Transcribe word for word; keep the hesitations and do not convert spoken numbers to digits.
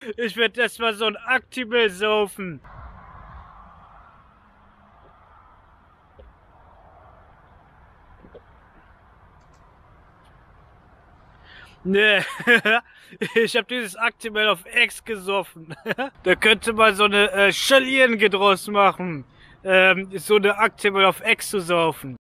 Ich werd erstmal so ein Actimel saufen. Nee, ich hab dieses Actimel auf Ex gesoffen. Da könnte man so eine äh, Schalierenge draus machen. Ähm, so eine Actimel auf Ex zu saufen.